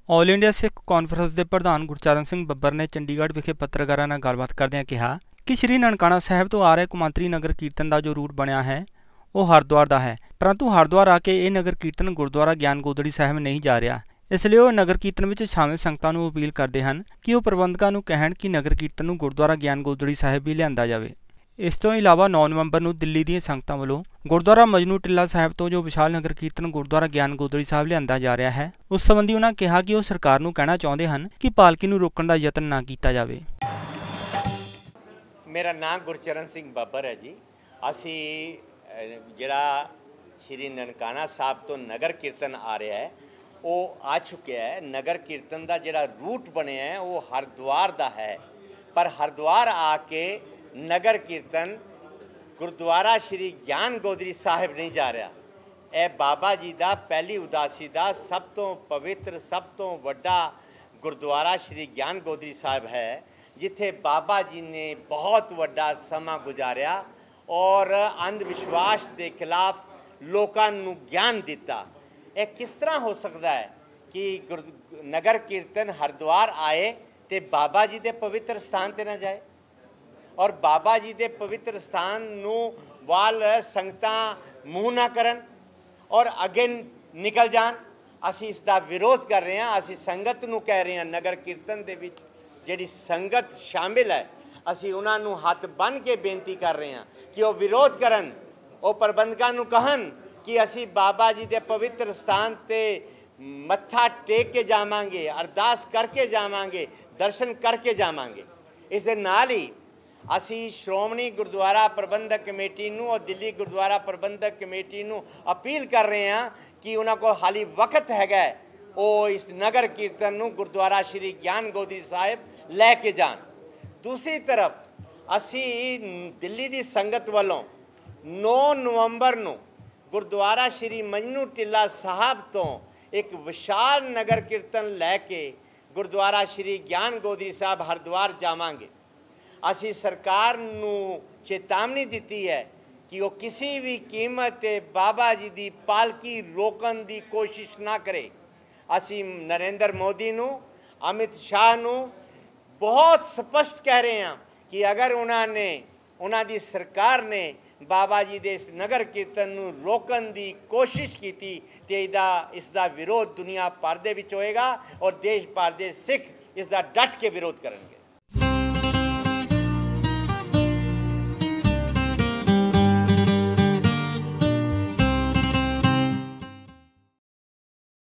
All India ਸਿੱਖ conference ਦੇ ਪ੍ਰਧਾਨ ਗੁਰਚਰਨ ਸਿੰਘ ਬੱਬਰ ਨੇ ਚੰਡੀਗੜ੍ਹ ਵਿਖੇ ਪੱਤਰਕਾਰਾਂ ਨਾਲ ਗੱਲਬਾਤ ਕਰਦਿਆਂ ਕਿਹਾ ਕਿ ਸ੍ਰੀ ਨਨਕਾਣਾ ਸਾਹਿਬ ਤੋਂ ਆ ਰਹੇ ਕੌਮਾਂਤਰੀ ਨਗਰ ਕੀਰਤਨ ਦਾ ਜੋ ਰੂਟ ਬਣਿਆ ਹੈ ਉਹ ਹਰਿਦੁਆਰ ਦਾ ਹੈ, ਪਰੰਤੂ ਹਰਿਦੁਆਰ ਆ ਕੇ ਇਹ ਨਗਰ ਕੀਰਤਨ ਗੁਰਦੁਆਰਾ ਗਿਆਨ ਗੋਦੜੀ ਸਾਹਿਬ ਨਹੀਂ ਜਾ ਰਿਹਾ। ਇਸ ਲਈ ਉਹ ਨਗਰ ਕੀਰਤਨ ਵਿੱਚ ਸ਼ਾਮਿਲ ਸੰਗਤਾਂ ਨੂੰ ਅਪੀਲ ਕਰਦੇ ਹਨ ਕਿ ਉਹ ਪ੍ਰਬੰਧਕਾਂ ਨੂੰ ਕਹਿਣ ਕਿ ਨਗਰ ਕੀਰਤਨ ਨੂੰ ਗੁਰਦੁਆਰਾ ਗਿਆਨ ਗੋਦੜੀ ਸਾਹਿਬ ਵੀ ਲਿਆਂਦਾ ਜਾਵੇ। ਇਸ ਤੋਂ ਇਲਾਵਾ 9 ਨਵੰਬਰ ਨੂੰ ਦਿੱਲੀ ਦੀਆਂ ਸੰਗਤਾਂ ਵੱਲੋਂ ਗੁਰਦੁਆਰਾ ਮਜਨੂ ਟਿੱਲਾ ਸਾਹਿਬ ਤੋਂ ਜੋ ਵਿਸ਼ਾਲ ਨਗਰ ਕੀਰਤਨ ਗੁਰਦੁਆਰਾ ਗਿਆਨ ਗੋਦੜੀ ਸਾਹਿਬ ਲਿਆਂਦਾ ਜਾ ਰਿਹਾ ਹੈ, ਉਸ ਸੰਬੰਧੀ ਉਹਨਾਂ ਕਿਹਾ ਕਿ ਉਹ ਸਰਕਾਰ ਨੂੰ ਕਹਿਣਾ ਚਾਹੁੰਦੇ ਹਨ ਕਿ ਪਾਲਕੀ ਨੂੰ ਰੋਕਣ ਦਾ ਯਤਨ ਨਾ ਕੀਤਾ ਜਾਵੇ। मेरा नाम गुरचरण सिंह ਬੱਬਰ है जी। असी ਜਿਹੜਾ श्री ननकाना साहब तो नगर कीर्तन आ रहा है वो आ चुका है। नगर कीर्तन का ਜਿਹੜਾ रूट बनया है वो हरिद्वार का है, पर हरिद्वार आके नगर कीर्तन गुरुद्वारा श्री ज्ञान गोदड़ी साहिब नहीं जा रहा। यह बाबा जी का पहली उदासी का सब तो पवित्र सब तो वड्डा गुरुद्वारा श्री ज्ञान गोदड़ी साहिब है, जिथे बाबा जी ने बहुत वड्डा समा गुजारिया और अंध विश्वास के खिलाफ लोगों को ज्ञान दिता। यह किस तरह हो सकता है कि नगर कीर्तन हरिद्वार आए तो बाबा जी के पवित्र स्थान पर न जाए और बाबा जी के पवित्र स्थान नू वाल संगतां मूँह ना करन और अगे निकल जान। असी इसका विरोध कर रहे हैं। असी संगत नू कह रहे हैं नगर कीर्तन दे विच जिहड़ी संगत शामिल है असी उन्होंने हथ बन के बेनती कर रहे हैं कि वो विरोध करन, वो प्रबंधकों नू कहन कि असी बाबा जी के पवित्र स्थान ते मत्था टेक के जावांगे, अरदास करके जावांगे, दर्शन करके जावांगे। इस दे नाल ही असी श्रोमणी गुरुद्वारा प्रबंधक कमेटी नू और दिल्ली गुरुद्वारा प्रबंधक कमेटी नू अपील कर रहे हैं कि उन्होंने को हाली वक्त हैगा वो इस नगर कीर्तन नू गुरुद्वारा श्री ज्ञान गोदड़ी साहिब लैके जान। दूसरी तरफ असी दिल्ली की संगत वालों 9 नवंबर नू गुरुद्वारा श्री मजनू टिल्ला साहब तो एक विशाल नगर कीर्तन लैके गुरुद्वारा श्री ज्ञान गोदड़ी साहब हरिद्वार जावांगे। असी सरकार नू चेतावनी दी है कि वो किसी भी कीमत ते बाबा जी की पालकी रोकन की कोशिश ना करे। असी नरेंद्र मोदी नू अमित शाह नू बहुत स्पष्ट कह रहे हैं कि अगर उन्होंने सरकार ने बाबा जी के इस नगर कीर्तन नू रोकन की कोशिश की तो इसका विरोध दुनिया भर दे विच होएगा और देश भर दे सिख इसका डट के विरोध करेंगे।